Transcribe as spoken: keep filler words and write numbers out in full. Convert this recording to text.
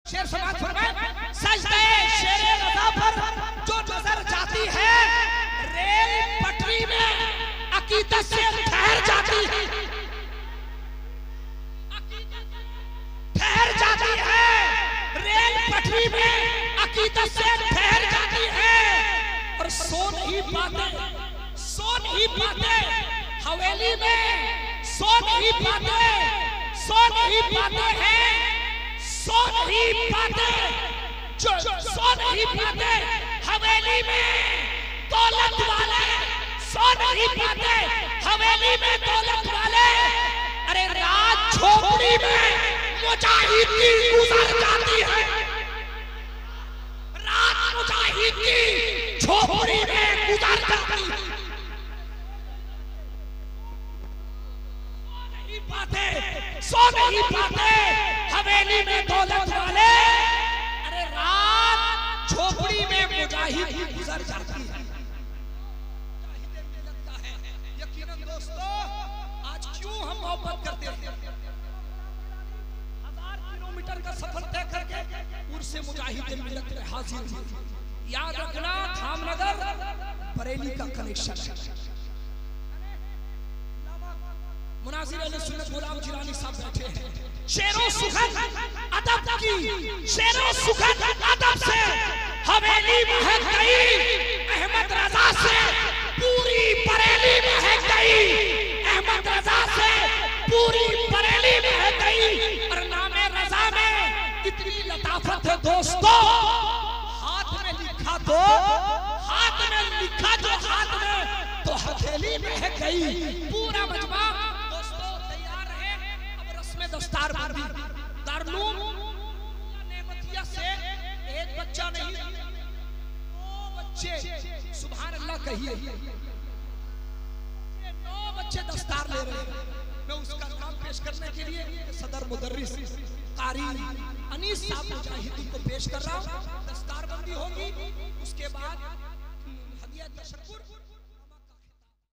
शेर समाज फरमाए सजदे शेरे रज़ा पर जो नजर जाती है रेल पटरी में अकीदत से ठहर जाती है, ठहर जाती है रेल पटरी में अकीदत से ठहर जाती है और सो नहीं पाते, सो नहीं पाते हवेली में, सो नहीं पाते, सो नहीं पाते हैं, सो नहीं पाते, जो सो नहीं पाते हवेली में दौलत वाले, सो नहीं पाते हवेली में दौलत वाले। अरे रात झोपड़ी में मुजाहिद की गुजर जाती है, रात मुजाहिद की झोपड़ी में गुजर जाती है। पाते सो नहीं पाते हवेली में दौलत वाले। अरे रात झोपड़ी में मुजाहिद ही गुजर जाती है। लगता है यकीनन दोस्तों आज क्यों हम मोहब्बत करते हैं, हजार किलोमीटर का सफर तय करके उर्स मुजाहिद मिलत में हाजिर हुए। याद रखना धामनगर बरेली का कनेक्शन है। मुनाजिर अहले सुन्नत गुलाम जिलानी साहब बैठे हैं। शेरों सुखन अदब की, शेरों सुखन अदब से हवेली महक गई, अहमद रजा से पूरी बरेली महक गई, अहमद रजा से पूरी बरेली महक गई। और नामे रजा में इतनी लताफत है दोस्तों, हाथ में लिखा तो, हाथ में लिखा जो हाथ में तो हथेली महक गई। पूरा मजमा दस्तार बंदी दारुल नेमतिया से एक बच्चा नहीं दो बच्चे, सुभान अल्लाह कहिए, नौ बच्चे दस्तार ले रहे हैं। मैं उसका नाम पेश करने के लिए सदर मुदर्रिस कारी अनीस साहब मुजाहिद को पेश कर रहा हूँ। दस्तार बंदी होगी, उसके बाद हदिया तशक्कुर